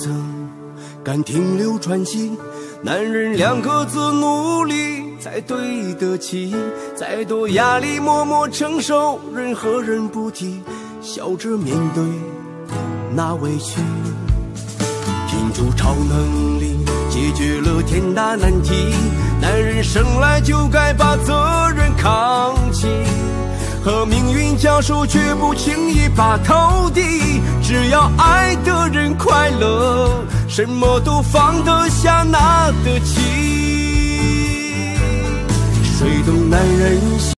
曾敢停留喘息。男人2个字，努力才对得起，再多压力默默承受，任何人不提，笑着面对那委屈。拼出超能力，解决了天大难题，男人生来就该把责任扛起，和命运交手绝不轻易把头低，只要爱的人快乐，什么都放得下拿得起。谁懂男人心